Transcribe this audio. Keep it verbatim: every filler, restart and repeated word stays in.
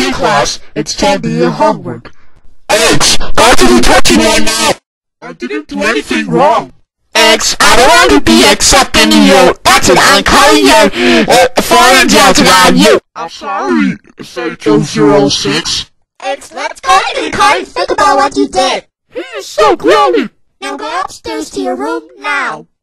in class. It's time to do your homework. X, go to the detention right now. I didn't do anything wrong. X, I don't want to be accepting you. That's it, I'm calling you. Uh, foreign jobs around you. I'm sorry, Fatal zero six. X, let's go to the car and think about what you did. He is so gloomy. Now go upstairs to your room now.